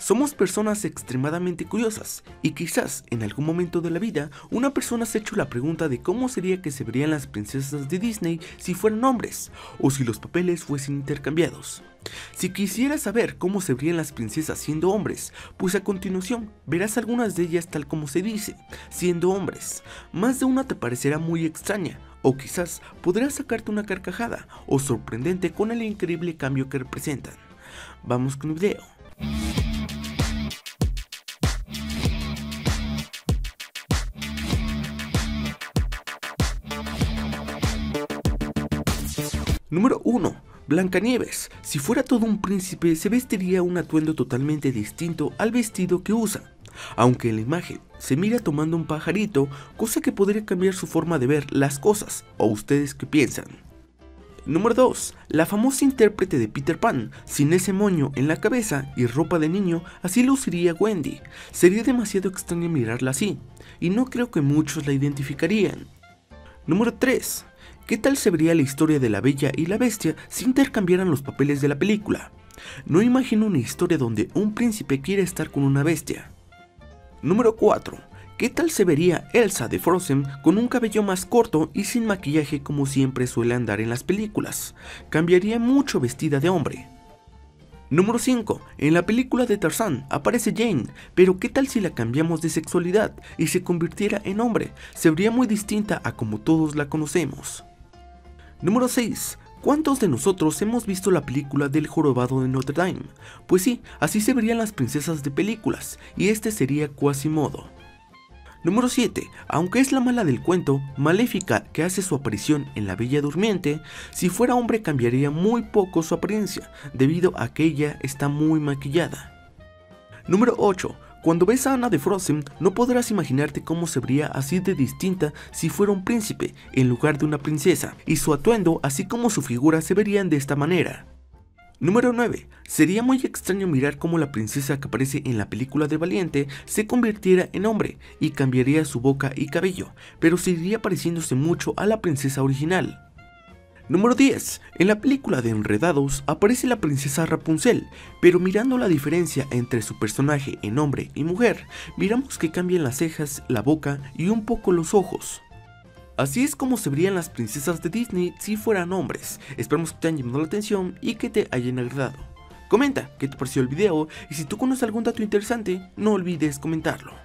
Somos personas extremadamente curiosas y quizás en algún momento de la vida una persona se ha hecho la pregunta de cómo sería que se verían las princesas de Disney si fueran hombres o si los papeles fuesen intercambiados. Si quisieras saber cómo se verían las princesas siendo hombres, pues a continuación verás algunas de ellas tal como se dice, siendo hombres. Más de una te parecerá muy extraña, o quizás podrás sacarte una carcajada o sorprendente con el increíble cambio que representan. Vamos con el video. Número 1. Blancanieves. Si fuera todo un príncipe, se vestiría un atuendo totalmente distinto al vestido que usa. Aunque en la imagen se mira tomando un pajarito, cosa que podría cambiar su forma de ver las cosas. ¿O ustedes qué piensan? Número 2. La famosa intérprete de Peter Pan, sin ese moño en la cabeza y ropa de niño, así luciría Wendy. Sería demasiado extraño mirarla así, y no creo que muchos la identificarían. Número 3. ¿Qué tal se vería la historia de la Bella y la Bestia si intercambiaran los papeles de la película? No imagino una historia donde un príncipe quiere estar con una bestia. Número 4. ¿Qué tal se vería Elsa de Frozen con un cabello más corto y sin maquillaje como siempre suele andar en las películas? Cambiaría mucho vestida de hombre. Número 5. En la película de Tarzán aparece Jane, pero ¿qué tal si la cambiamos de sexualidad y se convirtiera en hombre? Se vería muy distinta a como todos la conocemos. Número 6. ¿Cuántos de nosotros hemos visto la película del Jorobado de Notre Dame? Pues sí, así se verían las princesas de películas, y este sería Quasimodo. Número 7. Aunque es la mala del cuento, Maléfica, que hace su aparición en La Bella Durmiente, si fuera hombre cambiaría muy poco su apariencia, debido a que ella está muy maquillada. Número 8. Cuando ves a Anna de Frozen, no podrás imaginarte cómo se vería así de distinta si fuera un príncipe en lugar de una princesa, y su atuendo así como su figura se verían de esta manera. Número 9. Sería muy extraño mirar cómo la princesa que aparece en la película de Valiente se convirtiera en hombre y cambiaría su boca y cabello, pero seguiría pareciéndose mucho a la princesa original. Número 10. En la película de Enredados aparece la princesa Rapunzel, pero mirando la diferencia entre su personaje en hombre y mujer, miramos que cambian las cejas, la boca y un poco los ojos. Así es como se verían las princesas de Disney si fueran hombres. Esperamos que te hayan llamado la atención y que te hayan agradado. Comenta qué te pareció el video y si tú conoces algún dato interesante, no olvides comentarlo.